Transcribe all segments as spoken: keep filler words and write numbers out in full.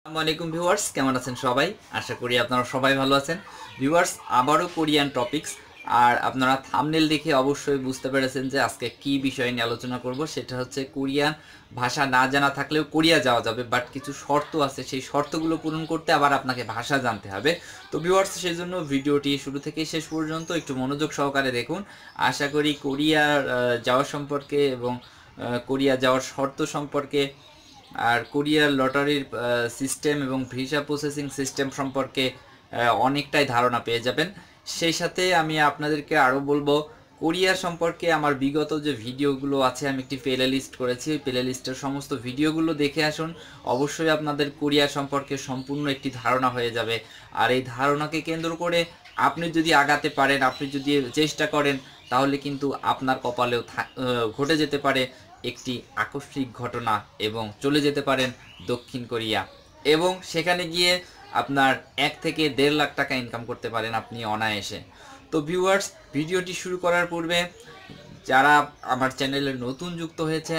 আসসালামু আলাইকুম ভিউয়ার্স, কেমন আছেন সবাই? আশা করি আপনারা সবাই ভালো আছেন। ভিউয়ার্স, আবারও কোরিয়ান টপিকস। আর আপনারা থাম্বনেল দেখে অবশ্যই বুঝতে পেরেছেন যে আজকে কি বিষয় নিয়ে আলোচনা করব। সেটা হচ্ছে কোরিয়ান ভাষা না জানা থাকলেও কোরিয়া যাওয়া যাবে, বাট কিছু শর্ত আছে, সেই শর্তগুলো পূরণ করতে আবার আপনাকে ভাষা জানতে হবে। তো ভিউয়ার্স, সেই জন্য ভিডিওটি শুরু থেকে শেষ পর্যন্ত একটু মনোযোগ সহকারে দেখুন। আশা করি কোরিয়া যাওয়া সম্পর্কে এবং কোরিয়া যাওয়ার শর্ত সম্পর্কে আর কোরিয়ার লটারির সিস্টেম এবং ভিসা প্রসেসিং সিস্টেম সম্পর্কে অনেকটাই ধারণা পেয়ে যাবেন। সেই সাথে আমি আপনাদেরকে আরও বলবো, কোরিয়া সম্পর্কে আমার বিগত যে ভিডিওগুলো আছে আমি একটি প্লে লিস্ট করেছি, ওই প্লে লিস্টের সমস্ত ভিডিওগুলো দেখে আসুন। অবশ্যই আপনাদের কোরিয়া সম্পর্কে সম্পূর্ণ একটি ধারণা হয়ে যাবে। আর এই ধারণাকে কেন্দ্র করে আপনি যদি আগাতে পারেন, আপনি যদি চেষ্টা করেন, তাহলে কিন্তু আপনার কপালেও ঘটে যেতে পারে একটি আকস্মিক ঘটনা এবং চলে যেতে পারেন দক্ষিণ কোরিয়া, এবং সেখানে গিয়ে আপনার এক থেকে দেড় লাখ টাকা ইনকাম করতে পারেন আপনি অনায়াসে। তো ভিউয়ার্স, ভিডিওটি শুরু করার পূর্বে যারা আমার চ্যানেলে নতুন যুক্ত হয়েছেন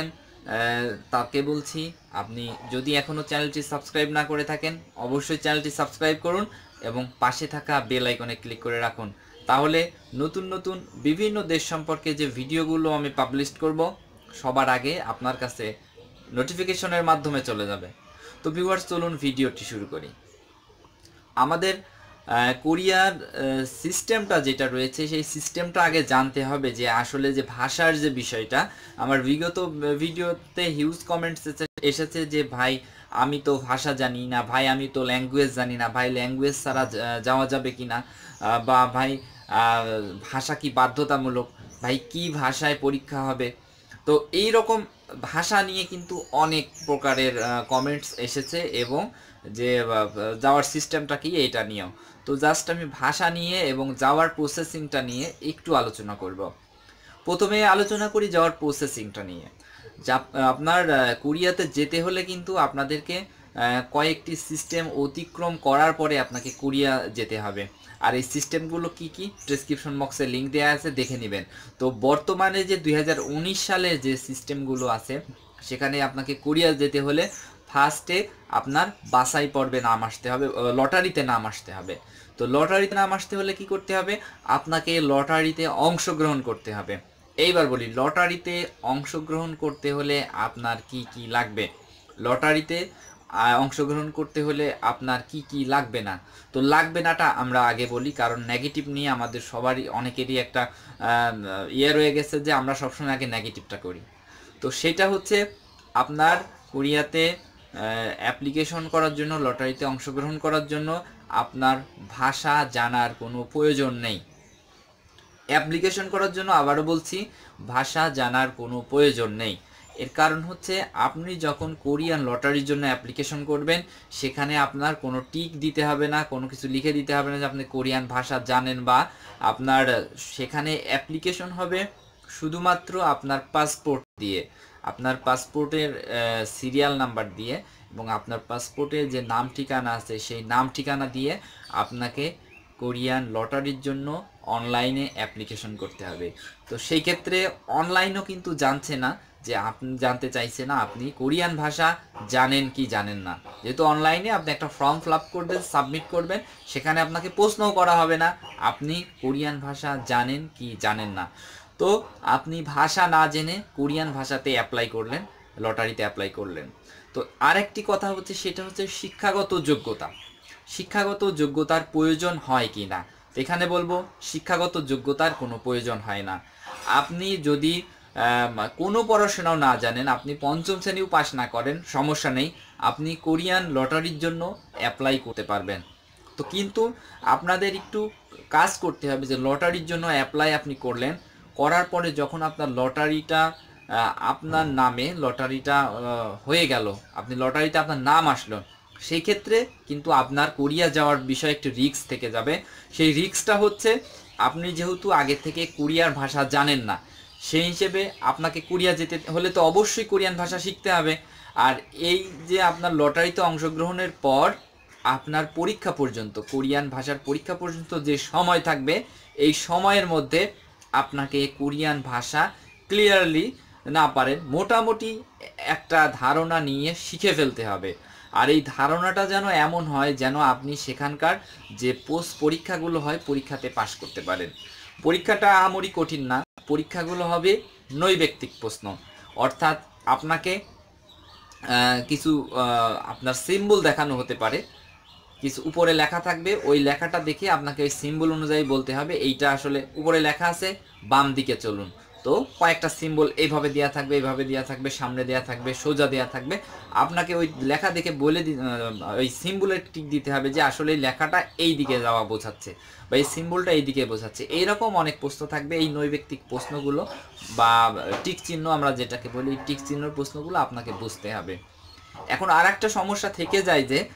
তাকে বলছি, আপনি যদি এখনও চ্যানেলটি সাবস্ক্রাইব না করে থাকেন অবশ্যই চ্যানেলটি সাবস্ক্রাইব করুন এবং পাশে থাকা বেল আইকনে ক্লিক করে রাখুন। তাহলে নতুন নতুন বিভিন্ন দেশ সম্পর্কে যে ভিডিওগুলো আমি পাবলিশ করব সবার আগে আপনার কাছে নোটিফিকেশনের মাধ্যমে চলে যাবে। তো ভিউয়ার্স, চলুন ভিডিওটি শুরু করি। আমাদের কোরিয়ার সিস্টেমটা যেটা রয়েছে সেই সিস্টেমটা আগে জানতে হবে, যে আসলে যে ভাষার যে বিষয়টা। আমার বিগত ভিডিওতে হিউজ কমেন্টস এসেছে যে ভাই আমি তো ভাষা জানি না, ভাই আমি তো ল্যাঙ্গুয়েজ জানি না, ভাই ল্যাঙ্গুয়েজ ছাড়া যাওয়া যাবে কি না, বা ভাই ভাষা কি বাধ্যতামূলক, ভাই কি ভাষায় পরীক্ষা হবে। তো এই রকম ভাষা নিয়ে কিন্তু অনেক প্রকারের কমেন্টস এসেছে, এবং যে যাওয়ার সিস্টেমটা কি এটা নিয়েও। তো জাস্ট আমি ভাষা নিয়ে এবং যাওয়ার প্রসেসিংটা নিয়ে একটু আলোচনা করব। প্রথমে আলোচনা করি যাওয়ার প্রসেসিংটা নিয়ে। যা আপনার কোরিয়াতে যেতে হলে কিন্তু আপনাদেরকে কয়েকটি সিস্টেম অতিক্রম করার পরে আপনাকে কোরিয়া যেতে হবে। আর এই সিস্টেমগুলো কি কি ডেসক্রিপশন বক্সে লিঙ্ক দেওয়া আছে, দেখে নেবেন। তো বর্তমানে যে দুই হাজার উনিশ সালের যে সিস্টেমগুলো আছে সেখানে আপনাকে কোরিয়া যেতে হলে ফার্স্টে আপনার বাছাই পর্বে নাম আসতে হবে, লটারিতে নাম আসতে হবে। তো লটারিতে নাম আসতে হলে কি করতে হবে? আপনাকে লটারিতে অংশগ্রহণ করতে হবে। এইবার বলি, লটারিতে অংশগ্রহণ করতে হলে আপনার কি কি লাগবে, লটারিতে অংশগ্রহণ করতে হলে আপনার কি কি লাগবে না। তো লাগবে নাটা আমরা আগে বলি, কারণ নেগেটিভ নিয়ে আমাদের সবারই অনেকেরই একটা ইয়ে রয়ে গেছে যে আমরা সবসময় আগে নেগেটিভটা করি। তো সেটা হচ্ছে, আপনার কোরিয়াতে অ্যাপ্লিকেশন করার জন্য, লটারিতে অংশগ্রহণ করার জন্য আপনার ভাষা জানার কোনো প্রয়োজন নেই। অ্যাপ্লিকেশন করার জন্য আবারও বলছি, ভাষা জানার কোনো প্রয়োজন নেই। এর কারণ হচ্ছে, আপনি যখন কোরিয়ান লটারির জন্য অ্যাপ্লিকেশন করবেন সেখানে আপনার কোনো টিক দিতে হবে না, কোনো কিছু লিখে দিতে হবে না যে আপনি কোরিয়ান ভাষা জানেন, বা আপনার সেখানে অ্যাপ্লিকেশন হবে শুধুমাত্র আপনার পাসপোর্ট দিয়ে, আপনার পাসপোর্টের সিরিয়াল নাম্বার দিয়ে এবং আপনার পাসপোর্টে যে নাম ঠিকানা আছে সেই নাম ঠিকানা দিয়ে আপনাকে কোরিয়ান লটারির জন্য অনলাইনে অ্যাপ্লিকেশন করতে হবে। তো সেই ক্ষেত্রে অনলাইনও কিন্তু জানছে না, যে আপনি জানতে চাইছে না আপনি কোরিয়ান ভাষা জানেন কি জানেন না। যেহেতু অনলাইনে আপনি একটা ফর্ম ফিল আপ করবেন, সাবমিট করবেন, সেখানে আপনাকে প্রশ্নও করা হবে না আপনি কোরিয়ান ভাষা জানেন কি জানেন না। তো আপনি ভাষা না জেনে কোরিয়ান ভাষাতে অ্যাপ্লাই করলেন, লটারিতে অ্যাপ্লাই করলেন। তো আরেকটি কথা হচ্ছে, সেটা হচ্ছে শিক্ষাগত যোগ্যতা। শিক্ষাগত যোগ্যতার প্রয়োজন হয় কি না? এখানে বলবো শিক্ষাগত যোগ্যতার কোনো প্রয়োজন হয় না। আপনি যদি কোনো পড়াশোনাও না জানেন, আপনি পঞ্চম শ্রেণীও পাস না করেন, সমস্যা নেই, আপনি কোরিয়ান লটারির জন্য অ্যাপ্লাই করতে পারবেন। তো কিন্তু আপনাদের একটু কাজ করতে হবে, যে লটারির জন্য অ্যাপ্লাই আপনি করলেন, করার পরে যখন আপনার লটারিটা আপনার নামে লটারিটা হয়ে গেল, আপনি লটারিতে আপনার নাম আসলো, সেই ক্ষেত্রে কিন্তু আপনার কোরিয়া যাওয়ার বিষয়ে একটু রিস্ক থেকে যাবে। সেই রিস্কটা হচ্ছে, আপনি যেহেতু আগে থেকে কোরিয়ার ভাষা জানেন না, সেই হিসেবে আপনাকে কোরিয়া যেতে হলে তো অবশ্যই কোরিয়ান ভাষা শিখতে হবে। আর এই যে আপনার লটারিতে অংশগ্রহণের পর আপনার পরীক্ষা পর্যন্ত, কোরিয়ান ভাষার পরীক্ষা পর্যন্ত যে সময় থাকবে, এই সময়ের মধ্যে আপনাকে কোরিয়ান ভাষা ক্লিয়ারলি না পারেন মোটামুটি একটা ধারণা নিয়ে শিখে ফেলতে হবে। আর এই ধারণাটা যেন এমন হয় যেন আপনি সেখানকার যে পোস্ট পরীক্ষাগুলো হয় পরীক্ষাতে পাশ করতে পারেন। পরীক্ষাটা আহামরি কঠিন না, পরীক্ষাগুলো হবে নৈর্ব্যক্তিক প্রশ্ন, অর্থাৎ আপনাকে কিছু আপনার সিম্বল দেখানো হতে পারে, কিছু উপরে লেখা থাকবে, ওই লেখাটা দেখে আপনাকে ওই সিম্বল অনুযায়ী বলতে হবে এইটা আসলে উপরে লেখা আছে বাম দিকে চলুন। তো কয়েকটা সিম্বল এইভাবে দেওয়া থাকবে, এইভাবে দেওয়া থাকবে, সামনে দেওয়া থাকবে, সোজা দেওয়া থাকবে, আপনাকে ওই লেখা দেখে বলে ওই সিম্বলের টিক দিতে হবে যে আসলে এই লেখাটা এই দিকে যাওয়া বোঝাচ্ছে বা এই সিম্বলটা এই দিকে বোঝাচ্ছে। এইরকম অনেক প্রশ্ন থাকবে। এই নৈর্ব্যক্তিক প্রশ্নগুলো বা টিক চিহ্ন আমরা যেটাকে বলি, টিক চিহ্নের প্রশ্নগুলো আপনাকে বুঝতে হবে। এখন আর একটা সমস্যা থেকে যায় যে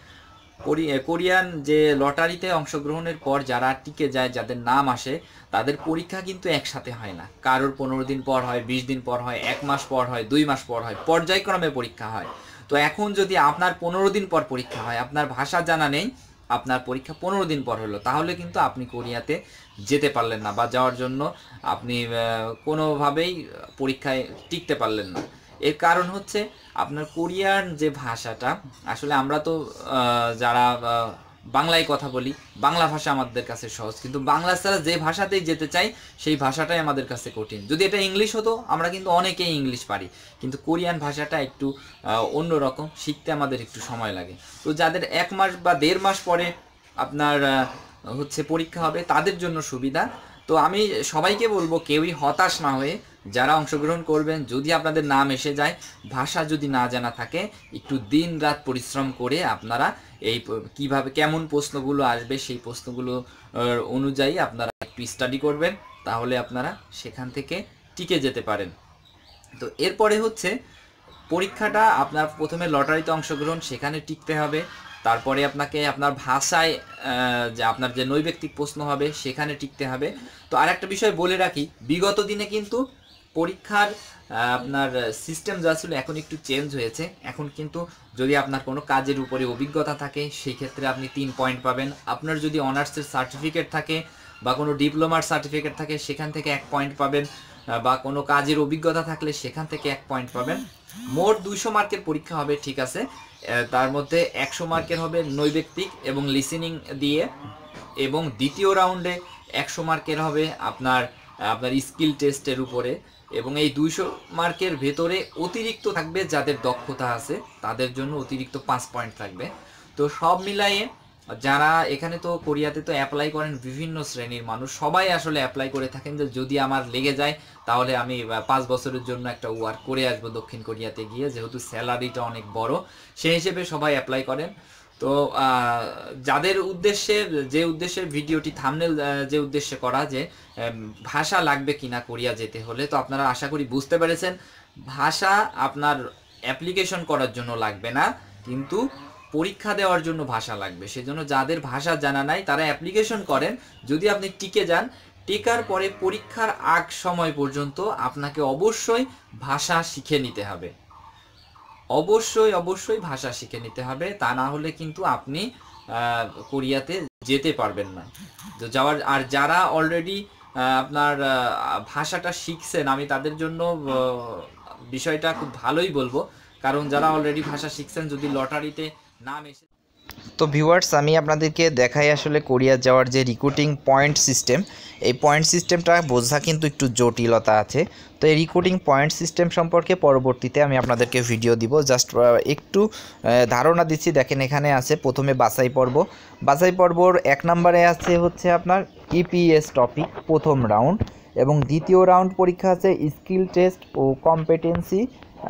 কোরিয়ান যে লটারিতে অংশগ্রহণের পর যারা টিকে যায়, যাদের নাম আসে, তাদের পরীক্ষা কিন্তু একসাথে হয় না। কারোর পনেরো দিন পর হয়, বিশ দিন পর হয়, এক মাস পর হয়, দুই মাস পর হয়, পর্যায়ক্রমে পরীক্ষা হয়। তো এখন যদি আপনার পনেরো দিন পর পরীক্ষা হয়, আপনার ভাষা জানা নেই, আপনার পরীক্ষা পনেরো দিন পর হলো, তাহলে কিন্তু আপনি কোরিয়াতে যেতে পারলেন না বা যাওয়ার জন্য আপনি কোনোভাবেই পরীক্ষায় টিকতে পারলেন না। এর কারণ হচ্ছে আপনার কোরিয়ান যে ভাষাটা, আসলে আমরা তো যারা বাংলায় কথা বলি, বাংলা ভাষা আমাদের কাছে সহজ, কিন্তু বাংলা ছাড়া যে ভাষাতেই যেতে চাই সেই ভাষাটাই আমাদের কাছে কঠিন। যদি এটা ইংলিশ হতো আমরা কিন্তু অনেকেই ইংলিশ পারি, কিন্তু কোরিয়ান ভাষাটা একটু অন্যরকম, শিখতে আমাদের একটু সময় লাগে। তো যাদের এক মাস বা দেড় মাস পরে আপনার হচ্ছে পরীক্ষা হবে তাদের জন্য সুবিধা। তো আমি সবাইকে বলবো কেউই হতাশ না হয়ে যারা অংশগ্রহণ করবেন, যদি আপনাদের নাম এসে যায়, ভাষা যদি না জানা থাকে, একটু দিন রাত পরিশ্রম করে আপনারা এই কিভাবে কেমন প্রশ্নগুলো আসবে সেই প্রশ্নগুলো অনুযায়ী আপনারা একটু স্টাডি করবেন, তাহলে আপনারা সেখান থেকে টিকে যেতে পারেন। তো এরপরে হচ্ছে পরীক্ষাটা আপনার প্রথমে লটারিতে অংশগ্রহণ, সেখানে টিকতে হবে। তারপরে আপনাকে আপনার ভাষায় যে আপনার যে নৈর্ব্যক্তিক প্রশ্ন হবে সেখানে টিকতে হবে। তো আর একটা বিষয় বলে রাখি, বিগত দিনে কিন্তু পরীক্ষার আপনার সিস্টেম যা ছিল এখন একটু চেঞ্জ হয়েছে। এখন কিন্তু যদি আপনার কোনো কাজের উপরে অভিজ্ঞতা থাকে সেই ক্ষেত্রে আপনি তিন পয়েন্ট পাবেন। আপনার যদি অনার্সের সার্টিফিকেট থাকে বা কোনো ডিপ্লোমার সার্টিফিকেট থাকে সেখান থেকে এক পয়েন্ট পাবেন, বা কোনো কাজের অভিজ্ঞতা থাকলে সেখান থেকে এক পয়েন্ট পাবেন। মোট দুইশো মার্কের পরীক্ষা হবে, ঠিক আছে। তার মধ্যে একশো মার্কের হবে নৈর্ব্যক্তিক এবং লিসেনিং দিয়ে, এবং দ্বিতীয় রাউন্ডে একশো মার্কের হবে আপনার আপনার স্কিল টেস্টের উপরে, এবং এই দুইশো মার্কের ভেতরে অতিরিক্ত থাকবে যাদের দক্ষতা আছে তাদের জন্য অতিরিক্ত পাঁচ পয়েন্ট থাকবে। তো সব মিলাইয়ে যারা এখানে তো কোরিয়াতে তো অ্যাপ্লাই করেন বিভিন্ন শ্রেণীর মানুষ, সবাই আসলে অ্যাপ্লাই করে থাকেন যে যদি আমার লেগে যায় তাহলে আমি পাঁচ বছরের জন্য একটা ওয়ার্ক করে আসবো দক্ষিণ কোরিয়াতে গিয়ে, যেহেতু স্যালারিটা অনেক বড়, সেই হিসেবে সবাই অ্যাপ্লাই করেন। তো যাদের উদ্দেশ্যে যে উদ্দেশ্যে ভিডিওটি থাম্বনেল যে উদ্দেশ্যে করা, যে ভাষা লাগবে কিনা কোরিয়া যেতে হলে, তো আপনারা আশা করি বুঝতে পেরেছেন ভাষা আপনার অ্যাপ্লিকেশন করার জন্য লাগবে না, কিন্তু পরীক্ষা দেওয়ার জন্য ভাষা লাগবে। সেজন্য যাদের ভাষা জানা নাই তারা অ্যাপ্লিকেশন করেন। যদি আপনি টিকে যান, টিকার পরে পরীক্ষার আগ সময় পর্যন্ত আপনাকে অবশ্যই ভাষা শিখে নিতে হবে, অবশ্যই অবশ্যই ভাষা শিখে নিতে হবে, তা না হলে কিন্তু আপনি কোরিয়াতে যেতে পারবেন না। তো যাওয়ার আর যারা অলরেডি আপনার ভাষাটা শিখছেন, আমি তাদের জন্য বিষয়টা খুব ভালোই বলবো, কারণ যারা অলরেডি ভাষা শিখছেন যদি লটারিতে নাম এসে। তো ভিউয়ার্স, আমি আপনাদেরকে দেখাই আসলে কোরিয়া যাওয়ার যে রিক্রুটিং পয়েন্ট সিস্টেম, এই পয়েন্ট সিস্টেমটা বোঝা কিন্তু একটু জটিলতা আছে। তো এই রিক্রুটিং পয়েন্ট সিস্টেম সম্পর্কে পরবর্তীতে আমি আপনাদেরকে ভিডিও দিব, জাস্ট একটু ধারণা দিচ্ছি। দেখেন এখানে আছে প্রথমে বাছাই পর্ব, বাছাই পর্বর এক নম্বরে আছে হচ্ছে আপনার ইপিএস টপিক প্রথম রাউন্ড, এবং দ্বিতীয় রাউন্ড পরীক্ষা আছে স্কিল টেস্ট ও কম্পিটেন্সি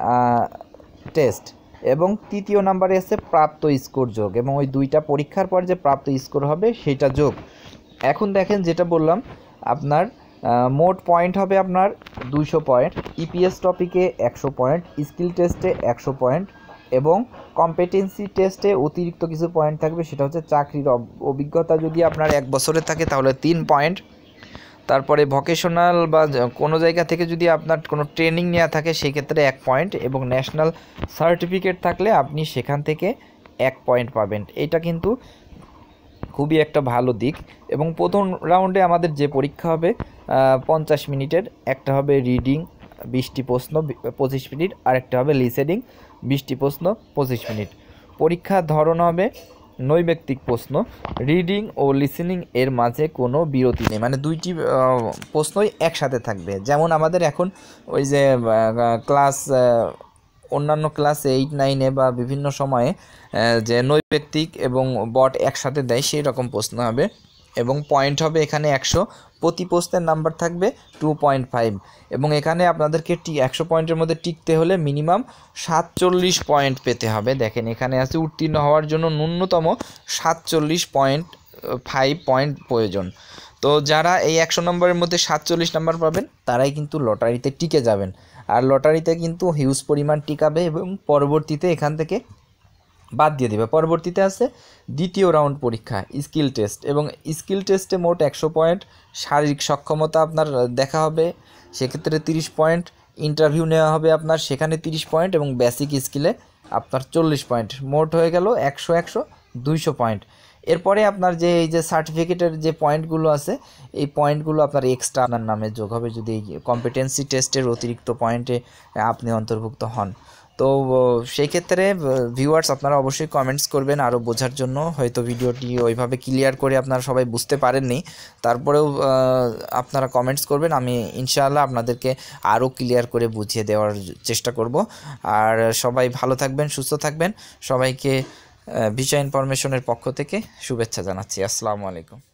টেস্ট, এবং তৃতীয় নাম্বারে আছে প্রাপ্ত স্কোর যোগ, এবং ওই দুইটা পরীক্ষার পর যে প্রাপ্ত স্কোর হবে সেটা যোগ। এখন দেখেন যেটা বললাম আপনার মোট পয়েন্ট হবে আপনার দুইশো পয়েন্ট, ইপিএস টপিকে একশো পয়েন্ট, স্কিল টেস্টে একশো পয়েন্ট, এবং কম্পিটেন্সি টেস্টে অতিরিক্ত কিছু পয়েন্ট থাকবে, সেটা হচ্ছে চাকরির অভিজ্ঞতা যদি আপনার এক বছরে থাকে তাহলে তিন পয়েন্ট, তারপরে ভোকেশনাল বা কোনো জায়গা থেকে যদি আপনার কোনো ট্রেনিং নেওয়া থাকে সেই ক্ষেত্রে এক পয়েন্ট, এবং ন্যাশনাল সার্টিফিকেট থাকলে আপনি সেখান থেকে এক পয়েন্ট পাবেন। এটা কিন্তু খুবই একটা ভালো দিক। এবং প্রথম রাউন্ডে আমাদের যে পরীক্ষা হবে পঞ্চাশ মিনিটের, একটা হবে রিডিং বিশটি প্রশ্ন পঁচিশ মিনিট, আর একটা হবে লিসেনিং বিশটি প্রশ্ন পঁচিশ মিনিট। পরীক্ষার ধরন হবে নৈর্ব্যক্তিক প্রশ্ন, রিডিং ও লিসেনিং এর মাঝে কোনো বিরতি নেই, মানে দুইটি প্রশ্নই একসাথে থাকবে। যেমন আমাদের এখন ওই যে ক্লাস অন্যান্য ক্লাস এইট নাইনে বা বিভিন্ন সময়ে যে নৈর্ব্যক্তিক এবং বট একসাথে দেয় সেই রকম প্রশ্ন হবে, এবং পয়েন্ট হবে এখানে একশো, প্রতি প্রশ্নের নাম্বার থাকবে টু পয়েন্ট ফাইভ, এবং এখানে আপনাদেরকে টি একশো পয়েন্টের মধ্যে টিকতে হলে মিনিমাম সাতচল্লিশ পয়েন্ট পেতে হবে। দেখেন এখানে আছে উত্তীর্ণ হওয়ার জন্য ন্যূনতম সাতচল্লিশ পয়েন্ট ফাইভ পয়েন্ট প্রয়োজন। তো যারা এই একশো নম্বরের মধ্যে সাতচল্লিশ নাম্বার পাবেন তারাই কিন্তু লটারিতে টিকে যাবেন, আর লটারিতে কিন্তু হিউজ পরিমাণ টিকাবে এবং পরবর্তীতে এখান থেকে বাদ দিয়ে দেবে। পরবর্তীতে আছে দ্বিতীয় রাউন্ড পরীক্ষা স্কিল টেস্ট, এবং স্কিল টেস্টে মোট একশো পয়েন্ট, শারীরিক সক্ষমতা আপনার দেখা হবে সেক্ষেত্রে তিরিশ পয়েন্ট, ইন্টারভিউ নেওয়া হবে আপনার সেখানে তিরিশ পয়েন্ট, এবং বেসিক স্কিলে আপনার চল্লিশ পয়েন্ট, মোট হয়ে গেল একশো একশো দুইশো পয়েন্ট। এরপরে আপনার যে এই যে সার্টিফিকেটের যে পয়েন্টগুলো আছে এই পয়েন্টগুলো আপনার এক্সট্রা আপনার নামে যোগ হবে যদি কম্পিটেন্সি টেস্টের অতিরিক্ত পয়েন্টে আপনি অন্তর্ভুক্ত হন। তো সেই ক্ষেত্রে ভিউয়ার্স আপনারা অবশ্যই কমেন্টস করবেন আরও বোঝার জন্য, হয়তো ভিডিওটি ওইভাবে ক্লিয়ার করে আপনারা সবাই বুঝতে পারেননি, তারপরেও আপনারা কমেন্টস করবেন, আমি ইনশাআল্লাহ আপনাদেরকে আরও ক্লিয়ার করে বুঝিয়ে দেওয়ার চেষ্টা করব। আর সবাই ভালো থাকবেন, সুস্থ থাকবেন, সবাইকে ভিসা ইনফরমেশনের পক্ষ থেকে শুভেচ্ছা জানাচ্ছি। আসসালামু আলাইকুম।